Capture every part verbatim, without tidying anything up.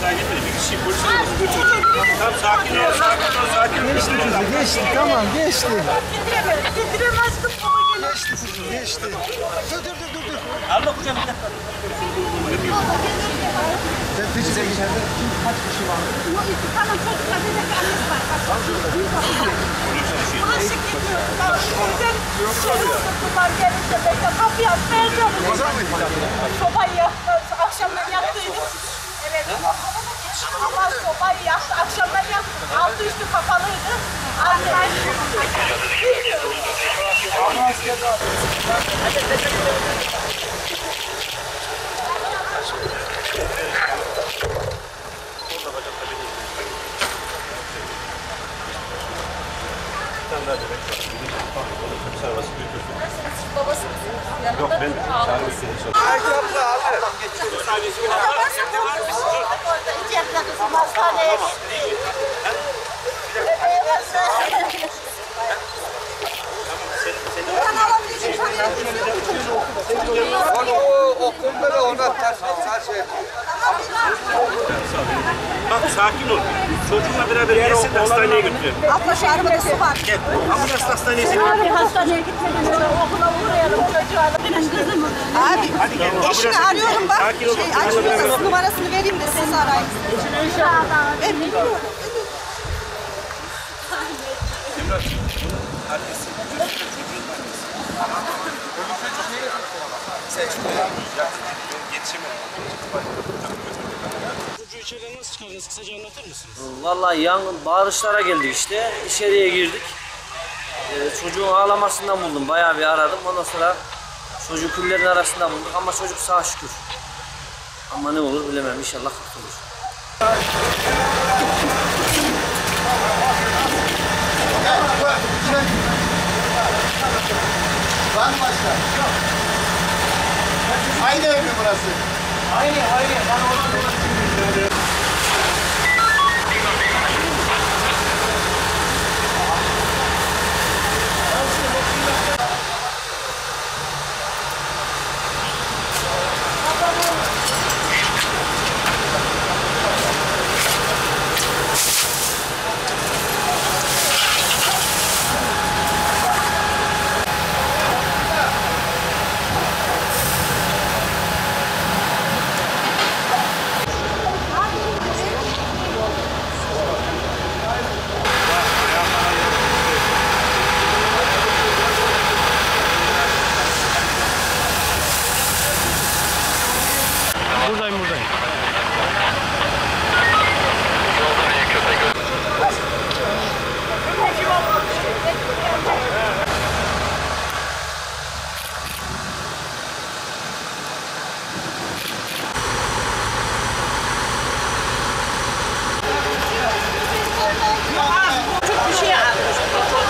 daha gitmedi. Bir kişi polise götürdü. Tamam sakin ol, sakin ol, sakin ol. Geçti kızı, geçti. Tamam, geçti. Getiremez kız baba gelir. Geçti kızı, geçti. Dur, dur, dur, dur, dur. Alma kucağına bir dakika. Sen peşine içeride kim kaç kişi var? Yok, iki tane çocuklar, bir de annesi var. Bak, bulaşık gidiyor. Bizden şey tuttular gelince bekle kapıyı atmaya çalışıyor. Sobayı yaktı, akşamdan yaktıydı. Evet. Ama sobayı yaktı, akşamdan yaktı. Altı üstü kapalıydı. Anne. Babası Yok ben çağırmak istedim. Ayakkabı abi. İçeride kızım hastaneye gitti. O kumları ona ters ters şey. Bak sakin ol. Çocuğunla beraber gelsin de hastaneye götürelim. Abla şu arabada su var. Gel. Ambulans hastaneye seni. Abi hastaneye gitmeden önce okula uğrayalım çocuğa. Benim kızım. Abi Hadi gel. eşini arıyorum bak. Sakin ol. Şey, açmıyorsa numarasını vereyim de siz arayın. Ben biliyorum. Emrah. Annesi. Sen çocuğu içeriden nasıl çıkardınız? Kısaca anlatır mısınız? Vallahi yangın bağırışlara geldik işte. İçeriye girdik. Ee, çocuğun ağlamasından buldum. Bayağı bir aradım. Ondan sonra çocuğu küllerin arasında bulduk ama çocuk sağ şükür. Ama ne olur bilemem. İnşallah kurtulur. Var mı başka? Aynı ev mi burası? Aynı, aynı. Ben oradan dolaşıyorum. Buradayım buradayım. Bir şey almış.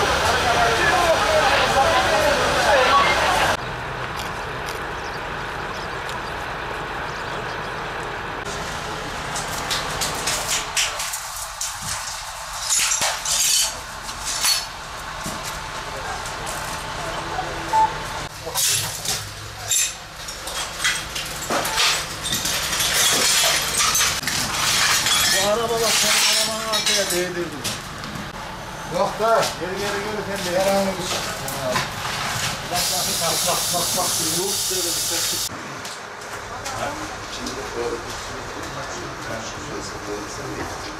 Bu araba bak senin arabanın arkaya değdirdi. Yok da geri geri geri sen de yaranmış. Bak bak bak bak bak bak. Yok şöyle bir ses. Şimdi böyle bir sürü. Ben şu sırasında